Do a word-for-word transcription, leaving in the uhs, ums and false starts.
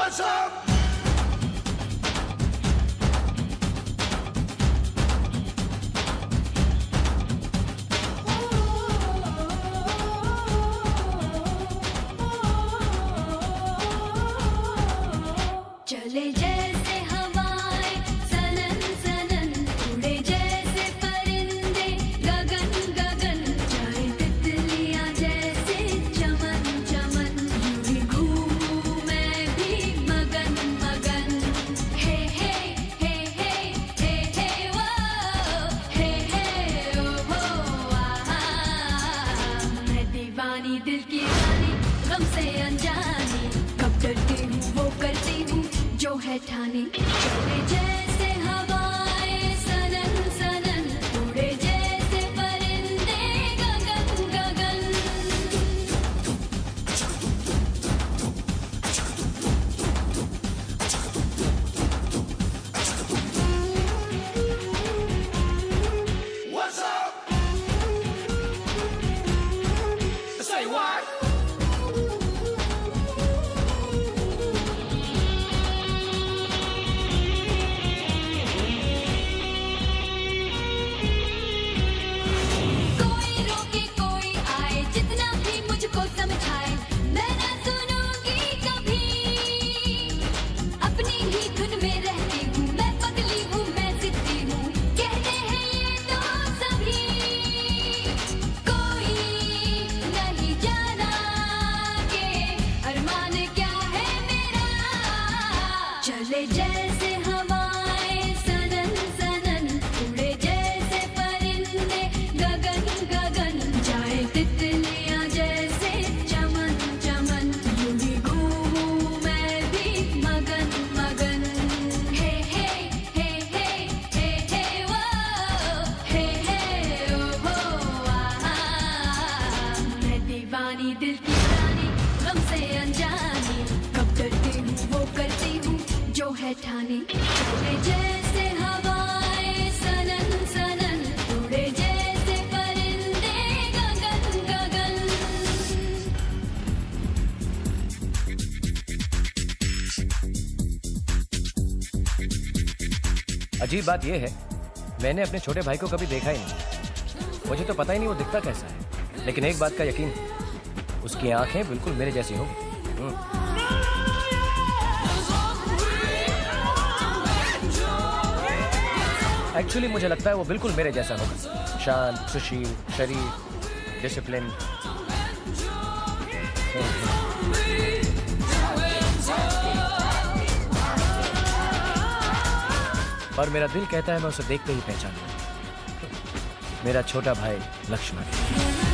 What's up? चले जैसे हवाएं सनन सनन, उड़े जैसे परिंदे गगन गगन, जाए तितलियां जैसे चमन चमन, यूं ही घूमूं मैं भी मगन मगन। हे हे हे हे हे हे वो, हे हे ओ हो आहा, मैं दीवानी दिल की रानी, गम से अनजानी, कब डरती हूँ वो करती हूँ जो है ठानी। चले जैसे हवाएं सनन सनन, उड़े जैसे परिंदे गगन गगन। What's up? Say what? कोई रोके कोई आए, जितना भी मुझको समझाए, मैं ना सुनूंगी कभी। अपनी ही धुन में रहती हूँ, मैं पगली हूँ, मैं जिद्दी हूँ, कहते हैं ये तो सभी। कोई नहीं जाना कि अरमान क्या है मेरा। चले जैसे हवाएं सनन सनन, उड़े जैसे परिंदे गगन गगन, जाए तितलियां जैसे चमन चमन, यूं ही घूमूं मैं भी मगन मगन। हे हे हे हे हे हे वो, हे हे ओ हो आहा, मैं दीवानी दिल की रानी, गम से अनजानी, कब डरती हूँ वो करती हूँ जो है ठानी। चले जैसे हवाएं सनन सनन, उड़े जैसे परिंदे गगन गगन। अजीब बात यह है, मैंने अपने छोटे भाई को कभी देखा ही नहीं। मुझे तो पता ही नहीं वो दिखता कैसा है, लेकिन एक बात का यकीन, उसकी आंखें बिल्कुल मेरे जैसी होंगी। एक्चुअली मुझे लगता है वो बिल्कुल मेरे जैसा होगा, शांत, सुशील, शरीफ, डिसिप्लिन। और मेरा दिल कहता है मैं उसे देखते ही पहचान लूं। मेरा छोटा भाई लक्ष्मण।